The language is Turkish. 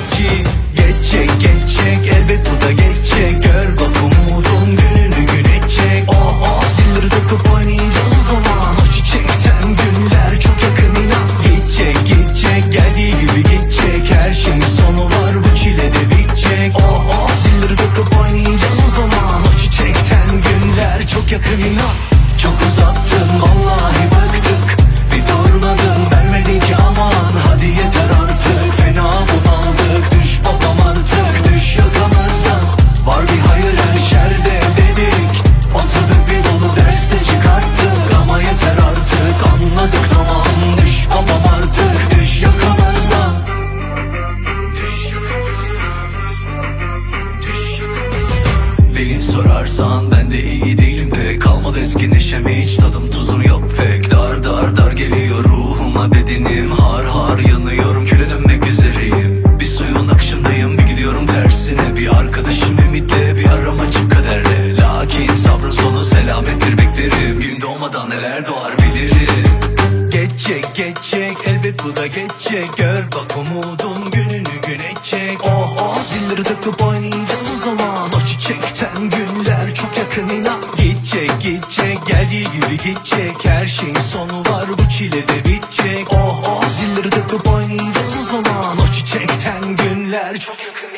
yok ki. Geçecek geçecek elbet bu da geçecek. Gör bak umudun gününü gün edecek. Oh oh zilleri takıp oynayacağız o zaman. O çiçekten günler çok yakın inan. Geçecek geçecek geldiği gibi geçecek. Her şeyin sonu var bu çile de bitecek. Oh oh zilleri takıp oynayacağız o zaman. O çiçekten günler çok yakın inan. Çok uzattın vallahi bıktık. Bir durmadın vermedin ki aman. Hadi yeter artık fena bunaldık. Düş babam artık düş yakamızdan. Var bir hayır her şerde dedik. Oturduk bir dolu derste çıkarttık. Ama yeter artık anladık tamam. Düş babam artık düş yakamızdan. Düş yakamızdan. Düş yakamızdan. Beni sorarsan ben de iyi değilim pek. Kalmadı eski neşem hiç tadım tuzum yok pek. Dar dar dar geliyor ruhuma bedenim. Har har yanıyorum küle dönmek üzereyim. Bir suyun akışındayım bir gidiyorum tersine. Bir arkadaşım ümitle bir aram açık kaderle. Lakin sabrın sonu selamettir beklerim. Gün doğmadan neler doğar bilirim. Geçecek geçecek elbet bu da geçecek. Gör bak umudun gününü gün edecek. Oh oh zilleri takıp oynayacağız o zaman. O çiçekten günler çok yakın inan. Geçecek geçecek geldiği gibi geçecek. Her şeyin sonu var bu çile de bitecek. Oh oh zilleri takıp oynayacağız o zaman. O çiçekten günler çok yakın.